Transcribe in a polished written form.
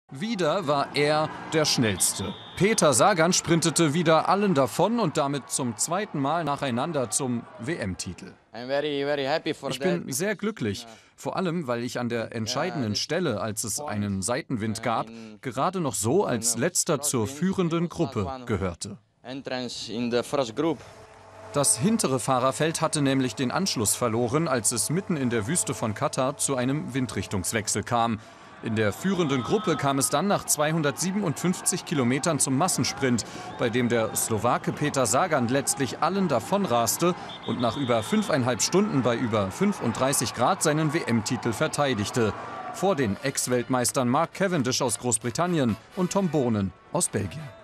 Wieder war er der Schnellste. Peter Sagan sprintete wieder allen davon und damit zum zweiten Mal nacheinander zum WM-Titel. Ich bin sehr glücklich, vor allem, weil ich an der entscheidenden Stelle, als es einen Seitenwind gab, gerade noch so als Letzter zur führenden Gruppe gehörte. Das hintere Fahrerfeld hatte nämlich den Anschluss verloren, als es mitten in der Wüste von Katar zu einem Windrichtungswechsel kam. In der führenden Gruppe kam es dann nach 257 Kilometern zum Massensprint, bei dem der Slowake Peter Sagan letztlich allen davonraste und nach über 5,5 Stunden bei über 35 Grad seinen WM-Titel verteidigte. Vor den Ex-Weltmeistern Mark Cavendish aus Großbritannien und Tom Boonen aus Belgien.